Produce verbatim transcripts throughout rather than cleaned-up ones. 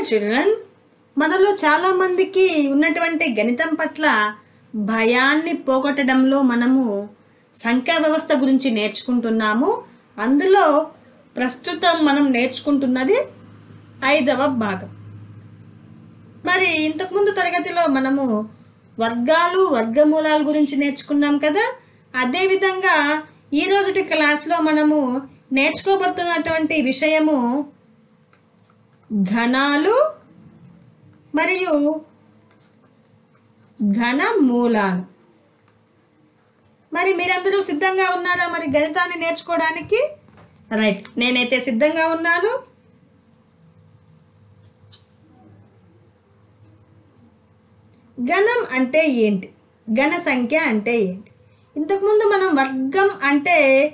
Children, మనలో చాలా మందికి ఉన్నటువంటి గణితం పట్ల భయాన్ని పోగొట్టడంలో మనము సంఖ్యా వ్యవస్థ గురించి నేర్చుకుంటున్నాము. అందులో ప్రస్తుతం మనం నేర్చుకుంటున్నది ఐదవ భాగం. మరి ఇంతకుముందు తరగతిలో మనము వర్గాలు వర్గమూలాల గురించి నేర్చుకున్నాం కదా. అదేవిధంగా ఈ రోజుటి క్లాస్లో మనము నేర్చుకోబడుతున్నటువంటి విషయము ఘనాలు మరియు ఘన మూలాలు. మరి మీరందరూ సిద్ధంగా ఉన్నారా మరి గణితాన్ని నేర్చుకోవడానికి? రైట్, నేనైతే సిద్ధంగా ఉన్నాను. ఘనం అంటే ఏంటి, ఘన సంఖ్య అంటే ఏంటి? ఇంతకుముందు మనం వర్గం అంటే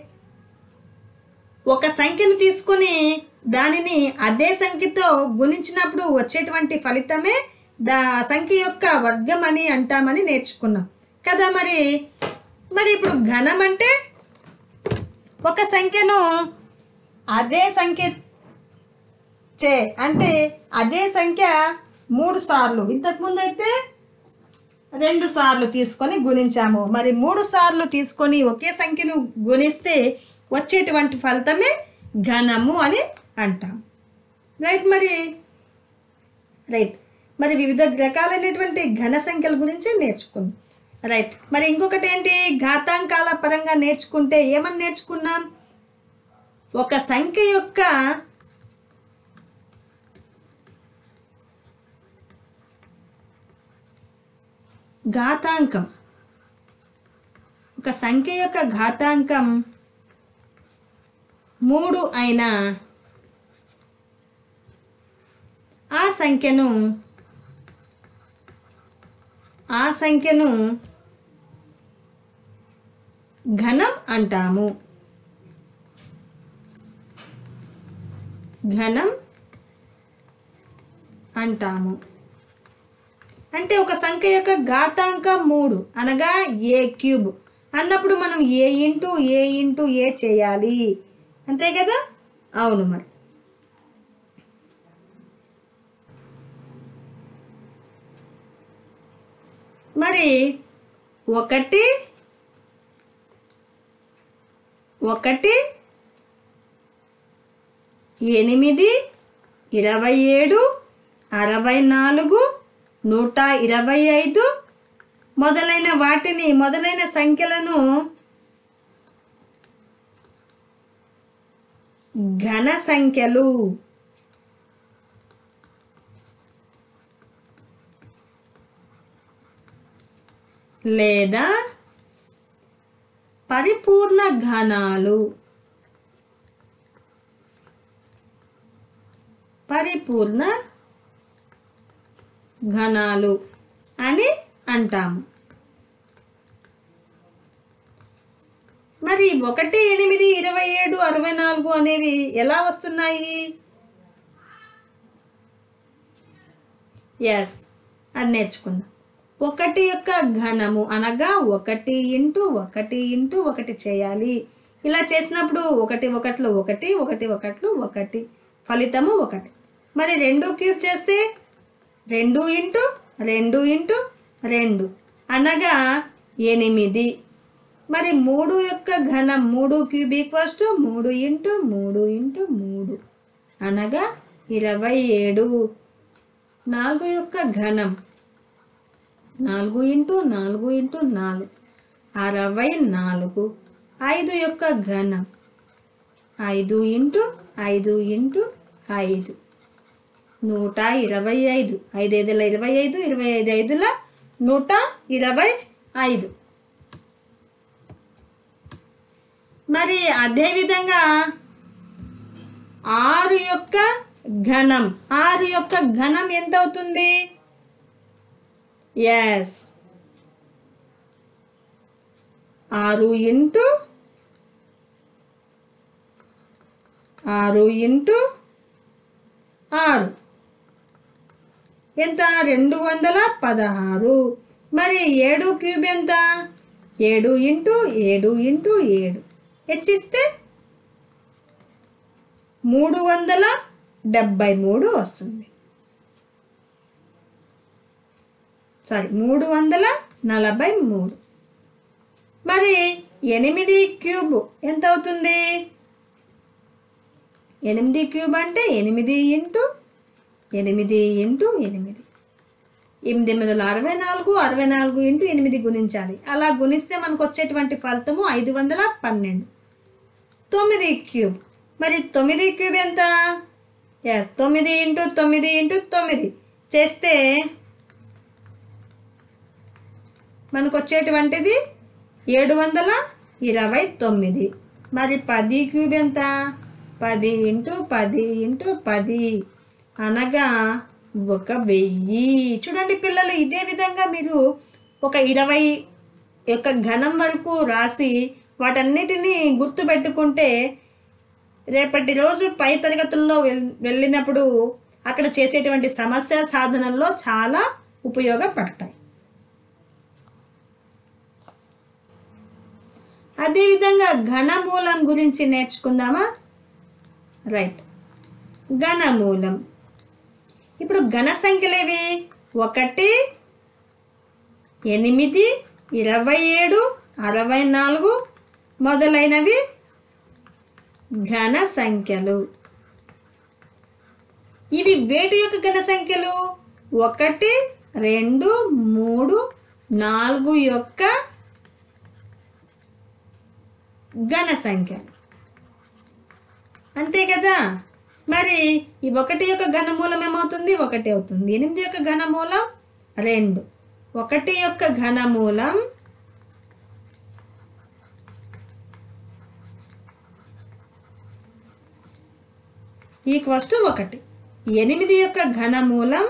ఒక సంఖ్యను తీసుకొని దానిని అదే సంఖ్యతో గుణించినప్పుడు వచ్చేటువంటి ఫలితమే దా సంఖ్య యొక్క వర్గం అని అంటామని నేర్చుకున్నాం కదా. మరి మరి ఇప్పుడు ఘనం అంటే ఒక సంఖ్యను అదే సంఖ్య చే అంటే అదే సంఖ్య మూడు సార్లు, ఇంతకుముందు అయితే రెండు సార్లు తీసుకొని గుణించాము. మరి మూడు సార్లు తీసుకొని ఒకే సంఖ్యను గుణిస్తే వచ్చేటువంటి ఫలితమే ఘనము అని అంటాం. రైట్ మరి రైట్ మరి వివిధ రకాలైనటువంటి ఘన సంఖ్యల గురించి నేర్చుకుందాం. రైట్, మరి ఇంకొకటి ఏంటి, ఘాతాంకాల పరంగా నేర్చుకుంటే ఏమని నేర్చుకున్నాం? ఒక సంఖ్య యొక్క ఘాతాంకం ఒక సంఖ్య యొక్క ఘాతాంకం మూడు అయినా ఆ సంఖ్యను ఆ సంఖ్యను ఘనం అంటాము. ఘనం అంటాము అంటే ఒక సంఖ్య యొక్క ఘాతాంకం మూడు అనగా ఏ క్యూబ్ అన్నప్పుడు మనం ఏ ఇంటూ ఏ ఇంటూ ఏ చేయాలి, అంతే కదా? అవును. మరి మరి ఒకటి ఒకటి ఎనిమిది ఇరవై ఏడు అరవై నాలుగు నూట ఇరవై ఐదు మొదలైన వాటిని మొదలైన సంఖ్యలను ఘన సంఖ్యలు లేదా పరిపూర్ణ ఘనాలు పరిపూర్ణ ఘనాలు అని అంటాము. మరి ఒకటి ఎనిమిది ఇరవై ఏడు అరవై నాలుగు అనేవి ఎలా వస్తున్నాయి? ఎస్, అది నేర్చుకుందాం. ఒకటి యొక్క ఘనము అనగా ఒకటి ఇంటూ ఒకటి ఇంటూ ఒకటి చేయాలి. ఇలా చేసినప్పుడు ఒకటి ఒకట్లు ఒకటి ఒకటి ఒకట్లు ఒకటి ఫలితము ఒకటి. మరి రెండు క్యూబ్ చేస్తే రెండు ఇంటూ రెండు ఇంటూ రెండు అనగా ఎనిమిది. మరి మూడు యొక్క ఘనం మూడు క్యూబ్ ఈక్వల్స్ టు మూడు ఇంటూ మూడు ఇంటూ మూడు అనగా ఇరవై ఏడు. నాలుగు యొక్క ఘనం నాలుగు ఇంటూ నాలుగు ఇంటూ నాలుగు అరవై నాలుగు. ఐదు యొక్క ఘనం ఐదు ఇంటూ ఐదు ఇంటూ ఐదు నూట ఇరవై ఐదు. ఐదు ఐదుల ఇరవై ఐదు, ఇరవై ఐదు ఐదుల నూట ఇరవై ఐదు. మరి అదేవిధంగా ఆరు యొక్క ఘనం ఆరు యొక్క ఘనం ఎంత అవుతుంది? ఎస్, ఆరు ఇంటూ ఆరు ఇంటూ ఆరు ఎంత? రెండు వందల పదహారు. మరి ఏడు క్యూబ్ ఎంత? ఏడు ఇంటూ ఏడు ఇంటూ ఏడు హెచ్చిస్తే మూడు వందల డెబ్బై మూడు వస్తుంది. సారీ మూడు వందల నలభై మూడు. మరి ఎనిమిది క్యూబ్ ఎంత అవుతుంది? ఎనిమిది క్యూబ్ అంటే ఎనిమిది ఇంటూ ఎనిమిది ఇంటూ ఎనిమిది, ఎనిమిది ఎనిమిదిలో అరవై నాలుగు, అరవై నాలుగు ఇంటూ ఎనిమిది గుణించాలి. అలా గుణిస్తే మనకు వచ్చేటువంటి ఫలితము ఐదు వందల పన్నెండు. తొమ్మిది క్యూబ్, మరి తొమ్మిది క్యూబ్ ఎంత? ఎస్, తొమ్మిది ఇంటూ తొమ్మిది ఇంటూ తొమ్మిది చేస్తే మనకు వచ్చేటువంటిది ఏడు వందల ఇరవై తొమ్మిది. మరి పది క్యూబ్ ఎంత? పది ఇంటూ పది ఇంటూ పది అనగా ఒక వెయ్యి. చూడండి పిల్లలు, ఇదే విధంగా మీరు ఒక ఇరవై యొక్క ఘనం వరకు రాసి వాటన్నిటినీ గుర్తుపెట్టుకుంటే రేపటి రోజు పై తరగతుల్లో వెళ్ళినప్పుడు అక్కడ చేసేటువంటి సమస్య సాధనల్లో చాలా ఉపయోగపడతాయి. అదేవిధంగా ఘనమూలం గురించి నేర్చుకుందామా? రైట్, ఘనమూలం. ఇప్పుడు ఘన సంఖ్యలేవి? ఒకటి, ఎనిమిది, ఇరవై ఏడు, అరవై నాలుగు మొదలైనవి ఘన సంఖ్యలు. ఇవి వేటి యొక్క ఘన సంఖ్యలు? ఒకటి, రెండు, మూడు, నాలుగు యొక్క ఘన సంఖ్యలు, అంతే కదా. మరి ఈ ఒకటి యొక్క ఘనమూలం ఏమవుతుంది? ఒకటి అవుతుంది. ఎనిమిది యొక్క ఘనమూలం రెండు. ఒకటి యొక్క ఘనమూలం ఈక్వల్స్ టు ఒకటి. ఎనిమిది యొక్క ఘనమూలం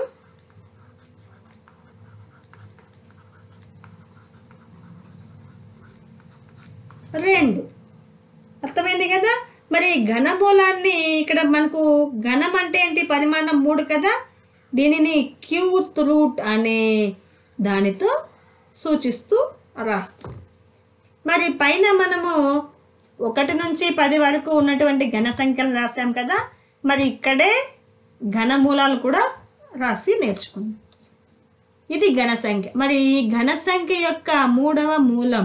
రెండు. అర్థమైంది కదా. మరి ఘనమూలాన్ని ఇక్కడ మనకు ఘనం అంటే ఏంటి? పరిమాణం మూడు కదా. దీనిని క్యూత్ రూట్ అనే దానితో సూచిస్తూ రాస్తాం. మరి పైన మనము ఒకటి నుంచి పది వరకు ఉన్నటువంటి ఘన సంఖ్యలు రాసాం కదా. మరి ఇక్కడే ఘనమూలాలు కూడా రాసి నేర్చుకుందాం. ఇది ఘన సంఖ్య. మరి ఈ ఘన సంఖ్య యొక్క మూడవ మూలం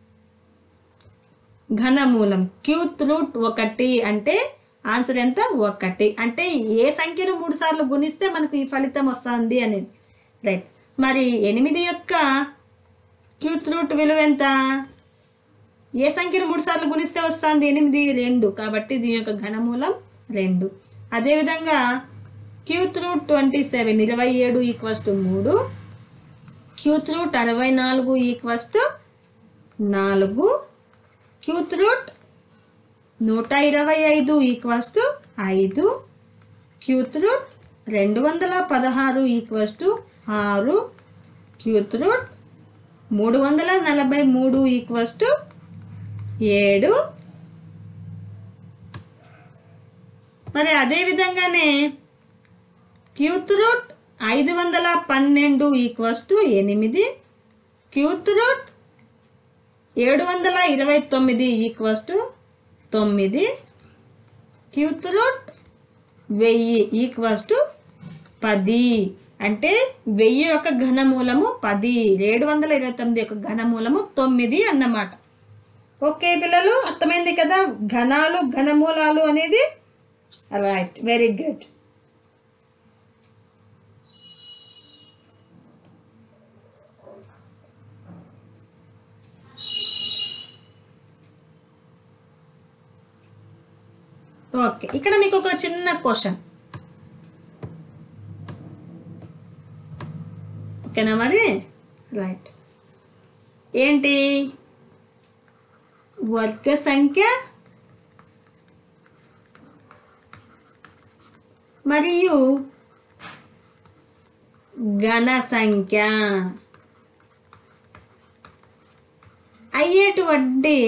ఘనమూలం క్యూత్ రూట్ ఒకటి అంటే ఆన్సర్ ఎంత? ఒకటి. అంటే ఏ సంఖ్యను మూడు సార్లు గుణిస్తే మనకు ఈ ఫలితం వస్తుంది అనేది. రైట్. మరి ఎనిమిది యొక్క క్యూత్ రూట్ విలువ ఎంత? ఏ సంఖ్యను మూడు సార్లు గుణిస్తే వస్తుంది? ఎనిమిది, రెండు. కాబట్టి దీని యొక్క ఘనమూలం రెండు. అదేవిధంగా క్యూత్ రూట్ ట్వంటీ సెవెన్ ఇరవై ఏడు ఈక్వల్స్ టు మూడు. క్యూత్ రూట్ అరవై నాలుగు ఈక్వల్స్ టు నాలుగు. క్యూత్ రూట్ నూట ఇరవై ఐదు ఈక్వల్స్ టు ఐదు. క్యూత్ రూట్ రెండు వందల పదహారు ఈక్వల్స్ టు ఆరు. క్యూత్ రూట్ మూడు వందల నలభై మూడు ఈక్వల్స్ టు ఏడు. మరి అదేవిధంగానే క్యూత్ రూట్ ఐదు వందల పన్నెండు ఈక్వల్స్ టు ఎనిమిది. క్యూత్ రూట్ ఏడు వందల ఇరవై తొమ్మిది ఈక్వల్స్ టు తొమ్మిది. క్యూత్ రూట్ వెయ్యి ఈక్వల్స్ టు పది. అంటే వెయ్యి యొక్క ఘనమూలము పది, ఏడు వందల ఇరవై తొమ్మిది యొక్క ఘనమూలము తొమ్మిది అన్నమాట. ఓకే పిల్లలు, అర్థమైంది కదా ఘనాలు ఘనమూలాలు అనేది. Right, very good. ఓకే, ఇక్కడ మీకు ఒక చిన్న క్వశ్చన్. ఓకేనా మరి? రైట్. ఏంటి? వర్గ సంఖ్య మరియు ఘన సంఖ్య అయ్యేటువంటి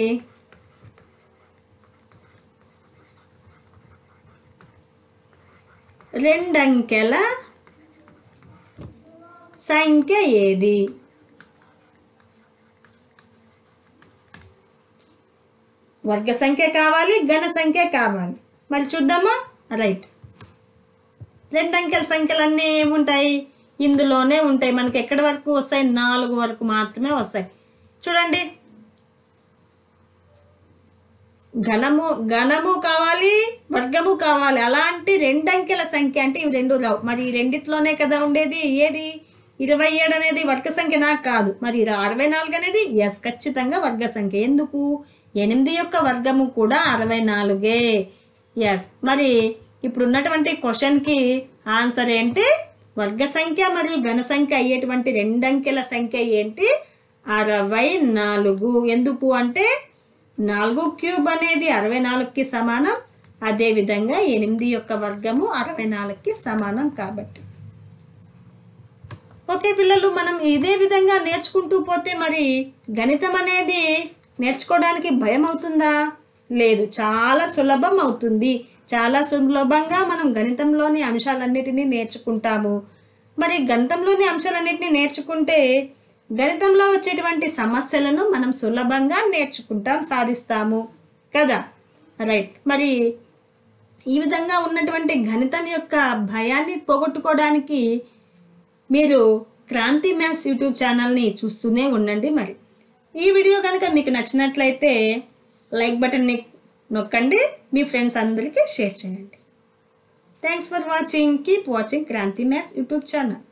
రెండంకెల సంఖ్య ఏది? వర్గ సంఖ్య కావాలి, ఘన సంఖ్య కావాలి. మరి చూద్దామా? రైట్. రెండంకెల సంఖ్యలన్నీ ఏముంటాయి? ఇందులోనే ఉంటాయి. మనకి ఎక్కడి వరకు వస్తాయి? నాలుగు వరకు మాత్రమే వస్తాయి. చూడండి, ఘనము ఘనము కావాలి, వర్గము కావాలి. అలాంటి రెండంకెల సంఖ్య అంటే ఇవి రెండు రావు. మరి ఈ రెండిట్లోనే కదా ఉండేది. ఏది? ఇరవై ఏడు అనేది వర్గ సంఖ్య నాకు కాదు. మరి అరవై నాలుగు అనేది ఎస్ ఖచ్చితంగా వర్గ సంఖ్య. ఎందుకు? ఎనిమిది యొక్క వర్గము కూడా అరవై నాలుగే. ఎస్. మరి ఇప్పుడు ఉన్నటువంటి క్వశ్చన్కి ఆన్సర్ ఏంటి? వర్గ సంఖ్య మరియు ఘన సంఖ్య అయ్యేటువంటి రెండంకెల సంఖ్య ఏంటి? అరవై నాలుగు. ఎందుకు అంటే నాలుగు క్యూబ్ అనేది అరవై నాలుగుకి సమానం. అదేవిధంగా ఎనిమిది యొక్క వర్గము అరవై నాలుగుకి సమానం కాబట్టి. ఓకే పిల్లలు, మనం ఇదే విధంగా నేర్చుకుంటూ పోతే మరి గణితం అనేది నేర్చుకోవడానికి భయం అవుతుందా? లేదు, చాలా సులభం అవుతుంది. చాలా సులభంగా మనం గణితంలోని అంశాలన్నిటినీ నేర్చుకుంటాము. మరి గణితంలోని అంశాలన్నిటినీ నేర్చుకుంటే గణితంలో వచ్చేటువంటి సమస్యలను మనం సులభంగా నేర్చుకుంటాం, సాధిస్తాము కదా. రైట్. మరి ఈ విధంగా ఉన్నటువంటి గణితం యొక్క భయాన్ని పోగొట్టుకోవడానికి మీరు క్రాంతి మ్యాథ్స్ యూట్యూబ్ ఛానల్ని చూస్తూనే ఉండండి. మరి ఈ వీడియో కనుక మీకు నచ్చినట్లయితే లైక్ బటన్ని నొక్కండి, మీ ఫ్రెండ్స్ అందరికీ షేర్ చేయండి. Thanks for watching. Keep watching Kranti maths YouTube channel.